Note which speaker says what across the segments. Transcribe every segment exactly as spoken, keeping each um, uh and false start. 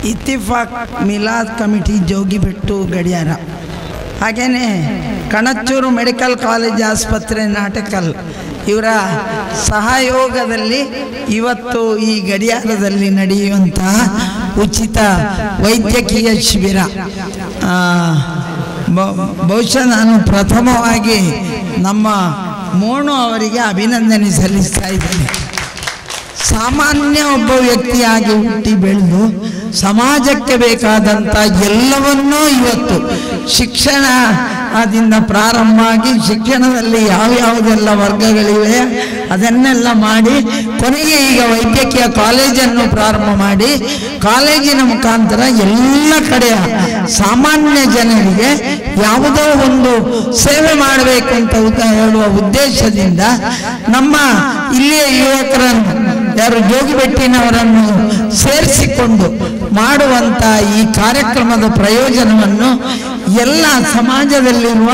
Speaker 1: ಇತ್ತಿಫಾಕ್ Milad committee ಜೋಗಿಬೆಟ್ಟು ಗಡಿಯಾರ, ಹಾಗೆಯೇ Kanachur medical college ಆಸ್ಪತ್ರೆ ನಾಟಕಲ್ ಇವರ ಸಹಯೋಗದಲ್ಲಿ ಇವತ್ತು ಈ ಗಡಿಯಾರದಲ್ಲಿ ನಡೆಯುವಂತಹ ಉಚಿತ ವೈದ್ಯಕೀಯ ಶಿಬಿರ. ಬಹುಶಃ ನಾನು ಪ್ರಥಮವಾಗಿ ನಮ್ಮ ಮೋಣು ಅವರಿಗೆ ಅಭಿನಂದನೆ ಸಲ್ಲಿಸ್ತಾ ಇದ್ದೇನೆ. ಸಾಮಾನ್ಯ ಒಬ್ಬ ವ್ಯಕ್ತಿಯಾಗಿ ಹುಟ್ಟಿ ಬೆಳೆದು ಸಮಾಜಕ್ಕೆ ಬೇಕಾದಂಥ ಎಲ್ಲವನ್ನೂ ಇವತ್ತು ಶಿಕ್ಷಣದಿಂದ ಪ್ರಾರಂಭ ಆಗಿ ಶಿಕ್ಷಣದಲ್ಲಿ ಯಾವ್ಯಾವುದೆಲ್ಲ ವರ್ಗಗಳಿವೆ ಅದನ್ನೆಲ್ಲ ಮಾಡಿ ಕೊನೆಗೆ ಈಗ ವೈದ್ಯಕೀಯ ಕಾಲೇಜನ್ನು ಪ್ರಾರಂಭ ಮಾಡಿ ಕಾಲೇಜಿನ ಮುಖಾಂತರ ಎಲ್ಲ ಕಡೆಯ ಸಾಮಾನ್ಯ ಜನರಿಗೆ ಯಾವುದೋ ಒಂದು ಸೇವೆ ಮಾಡಬೇಕು ಅಂತ ಹೇಳುವ ಉದ್ದೇಶದಿಂದ ನಮ್ಮ ಇಲ್ಲಿಯ ಯುವಕರನ್ನು ಯಾರು ಜೋಗಿಬೆಟ್ಟಿನವರನ್ನು ಸೇರಿಸಿಕೊಂಡು ಮಾಡುವಂಥ ಈ ಕಾರ್ಯಕ್ರಮದ ಪ್ರಯೋಜನವನ್ನು ಎಲ್ಲ ಸಮಾಜದಲ್ಲಿರುವ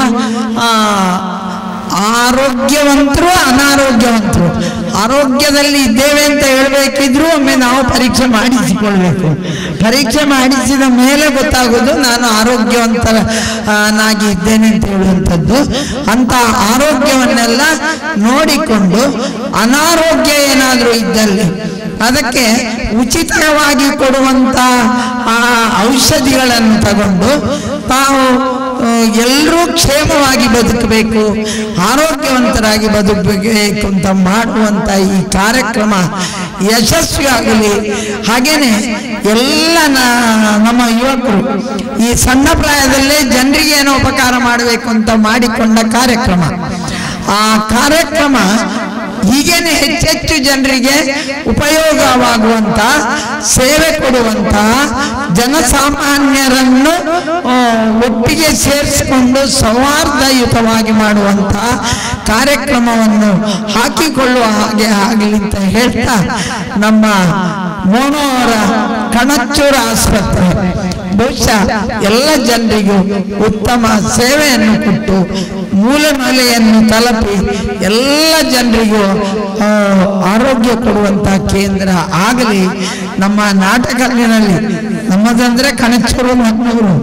Speaker 1: ಆರೋಗ್ಯವಂತರು ಅನಾರೋಗ್ಯವಂತರು, ಆರೋಗ್ಯದಲ್ಲಿ ಇದ್ದೇವೆ ಅಂತ ಹೇಳಬೇಕಿದ್ರೂ ಒಮ್ಮೆ ನಾವು ಪರೀಕ್ಷೆ ಮಾಡಿಸಿಕೊಳ್ಬೇಕು. ಪರೀಕ್ಷೆ ಮಾಡಿಸಿದ ಮೇಲೆ ಗೊತ್ತಾಗೋದು ನಾನು ಆರೋಗ್ಯವಂತನಾಗಿ ಇದ್ದೇನೆ ಅಂತ ಹೇಳುವಂಥದ್ದು. ಅಂಥ ಆರೋಗ್ಯವನ್ನೆಲ್ಲ ನೋಡಿಕೊಂಡು ಅನಾರೋಗ್ಯ ಏನಾದರೂ ಇದ್ದಲ್ಲಿ ಅದಕ್ಕೆ ಉಚಿತವಾಗಿ ಕೊಡುವಂಥ ಆ ಔಷಧಿಗಳನ್ನು ತಗೊಂಡು ತಾವು ಎಲ್ಲರೂ ಕ್ಷೇಮವಾಗಿ ಬದುಕಬೇಕು, ಆರೋಗ್ಯವಂತರಾಗಿ ಬದುಕಬೇಕು ಅಂತ ಮಾಡುವಂಥ ಈ ಕಾರ್ಯಕ್ರಮ ಯಶಸ್ವಿಯಾಗಲಿ. ಹಾಗೇನೆ ಎಲ್ಲ ನಮ್ಮ ಯುವಕರು ಈ ಸಣ್ಣ ಪ್ರಾಯದಲ್ಲೇ ಜನರಿಗೆ ಏನೋ ಉಪಕಾರ ಮಾಡಬೇಕು ಅಂತ ಮಾಡಿಕೊಂಡ ಕಾರ್ಯಕ್ರಮ. ಆ ಕಾರ್ಯಕ್ರಮ ಹೀಗೇನೆ ಹೆಚ್ಚೆಚ್ಚು ಜನರಿಗೆ ಉಪಯೋಗವಾಗುವಂಥ ಸೇವೆ ಕೊಡುವಂಥ ಜನಸಾಮಾನ್ಯರನ್ನು ಒಟ್ಟಿಗೆ ಸೇರಿಸಿಕೊಂಡು ಸೌಹಾರ್ದಯುತವಾಗಿ ಮಾಡುವಂಥ ಕಾರ್ಯಕ್ರಮವನ್ನು ಹಾಕಿಕೊಳ್ಳುವ ಹಾಗೆ ಆಗಲಿ ಅಂತ ಹೇಳ್ತಾ ನಮ್ಮ ಮೋನು ಅವರ ಕಣಚೂರು ಆಸ್ಪತ್ರೆ ಬಹುಶಃ ಎಲ್ಲ ಜನರಿಗೂ ಉತ್ತಮ ಸೇವೆಯನ್ನು ಕೊಟ್ಟು ಮೂಲೆ ಮೂಲೆಯನ್ನು ತಲುಪಿ ಎಲ್ಲ ಜನರಿಗೂ ಆರೋಗ್ಯ ಕೊಡುವಂಥ ಕೇಂದ್ರ ಆಗಲಿ. ನಮ್ಮ ನಾಟಕಲ್ಲಿನಲ್ಲಿ ನಮ್ಮದಂದ್ರೆ ಕಣಚೂರು ನಮ್ಮವರು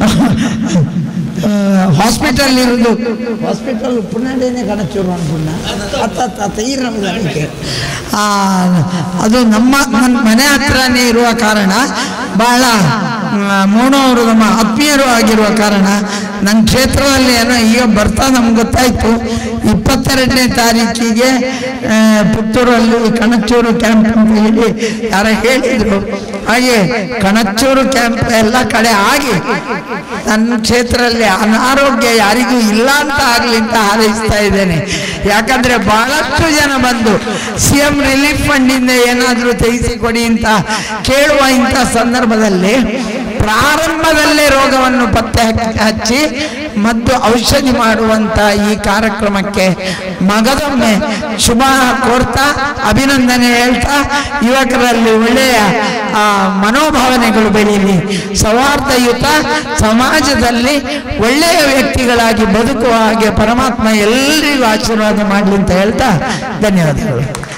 Speaker 1: ಹಾಸ್ಪಿಟಲ್ ಇರೋದು, ಹಾಸ್ಪಿಟಲ್ ಪುನಡೇನೆ ಕಣಚೂರು ಅನ್ಕೊಂಡ ಅತ್ತ ಈ ನಮಗೆ ಅದು ನಮ್ಮ ಮನೆ ಹತ್ರನೇ ಇರುವ ಕಾರಣ ಬಹಳ ಮೋನು ಅವರು ನಮ್ಮ ಆತ್ಮೀಯರು ಆಗಿರುವ ಕಾರಣ ನನ್ನ ಕ್ಷೇತ್ರದಲ್ಲಿ ಏನೋ ಈಗ ಬರ್ತಾ ನಮ್ಗೆ ಗೊತ್ತಾಯ್ತು ಇಪ್ಪತ್ತೆರಡನೇ ತಾರೀಕಿಗೆ ಪುತ್ತೂರಲ್ಲಿ ಕಣಚೂರು ಕ್ಯಾಂಪ್ ಅಂತ ಹೇಳಿ ಯಾರ ಹೇಳಿದ್ರು. ಹಾಗೆ ಕಣಚೂರು ಕ್ಯಾಂಪ್ ಎಲ್ಲ ಕಡೆ ಆಗಿ ನನ್ನ ಕ್ಷೇತ್ರದಲ್ಲಿ ಅನಾರೋಗ್ಯ ಯಾರಿಗೂ ಇಲ್ಲ ಅಂತ ಆಗಲಿ ಅಂತ ಹಾರೈಸ್ತಾ ಇದ್ದೇನೆ. ಯಾಕಂದ್ರೆ ಬಹಳಷ್ಟು ಜನ ಬಂದು ಸಿ ಎಂ ರಿಲೀಫ್ ಫಂಡಿಂದ ಏನಾದರೂ ತೆಗೆಸಿಕೊಡಿ ಅಂತ ಕೇಳುವ ಇಂಥ ಸಂದರ್ಭದಲ್ಲಿ ಪ್ರಾರಂಭದಲ್ಲೇ ರೋಗವನ್ನು ಪತ್ತೆ ಹಚ್ಚಿ ಮತ್ತು ಔಷಧಿ ಮಾಡುವಂತ ಈ ಕಾರ್ಯಕ್ರಮಕ್ಕೆ ಮಗದೊಮ್ಮೆ ಶುಭ ಕೋರ್ತಾ ಅಭಿನಂದನೆ ಹೇಳ್ತಾ ಯುವಕರಲ್ಲಿ ಒಳ್ಳೆಯ ಮನೋಭಾವನೆಗಳು ಬೆಳೆಯಲಿ, ಸೌಹಾರ್ದಯುತ ಸಮಾಜದಲ್ಲಿ ಒಳ್ಳೆಯ ವ್ಯಕ್ತಿಗಳಾಗಿ ಬದುಕುವ ಹಾಗೆ ಪರಮಾತ್ಮ ಎಲ್ಲರಿಗೂ ಆಶೀರ್ವಾದ ಮಾಡಲಿ ಅಂತ ಹೇಳ್ತಾ ಧನ್ಯವಾದಗಳು.